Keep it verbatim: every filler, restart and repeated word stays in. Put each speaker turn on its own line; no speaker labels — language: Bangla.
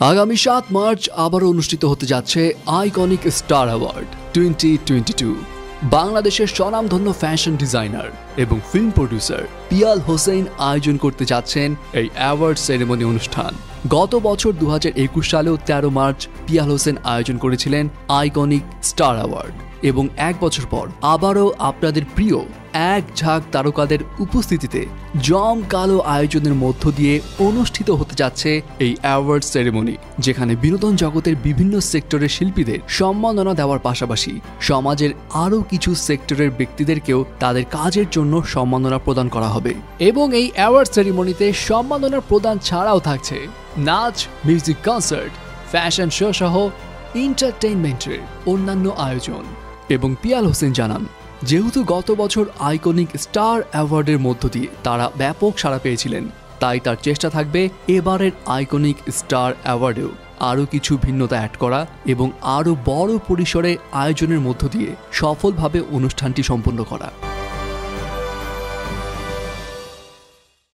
আগামী সাত মার্চ আবারও অনুষ্ঠিত হতে যাচ্ছে iconic star award twenty twenty two. বাংলাদেশের স্বনামধন্য ফ্যাশন ডিজাইনার এবং ফিল্ম প্রডিউসার পিয়াল হোসেন আয়োজন করতে যাচ্ছেন এই অ্যাওয়ার্ড সেরেমনি অনুষ্ঠান। গত বছর দু হাজার একুশ সালেও তেরো মার্চ পিয়াল হোসেন আয়োজন করেছিলেন আইকনিক স্টার অ্যাওয়ার্ড, এবং এক বছর পর আবারও আপনাদের প্রিয় এক ঝাঁক তারকাদের উপস্থিতিতে জমকালো আয়োজনের মধ্য দিয়ে অনুষ্ঠিত হতে যাচ্ছে এই অ্যাওয়ার্ড সেরেমনি, যেখানে বিনোদন জগতের বিভিন্ন সেক্টরের শিল্পীদের সম্মাননা দেওয়ার পাশাপাশি সমাজের আরও কিছু সেক্টরের ব্যক্তিদেরকেও তাদের কাজের জন্য সম্মাননা প্রদান করা হবে। এবং এই অ্যাওয়ার্ড সেরেমনিতে সম্মাননা প্রদান ছাড়াও থাকছে নাচ, মিউজিক কনসার্ট, ফ্যাশন শো সহ এন্টারটেইনমেন্টের অন্যান্য আয়োজন। এবং পিয়াল হোসেন জানান, যেহেতু গত বছর আইকনিক স্টার অ্যাওয়ার্ডের মধ্য দিয়ে তারা ব্যাপক সাড়া পেয়েছিলেন, তাই তার চেষ্টা থাকবে এবারের আইকনিক স্টার অ্যাওয়ার্ডেও আরও কিছু ভিন্নতা অ্যাড করা এবং আরও বড় পরিসরে আয়োজনের মধ্য দিয়ে সফলভাবে অনুষ্ঠানটি সম্পন্ন করা।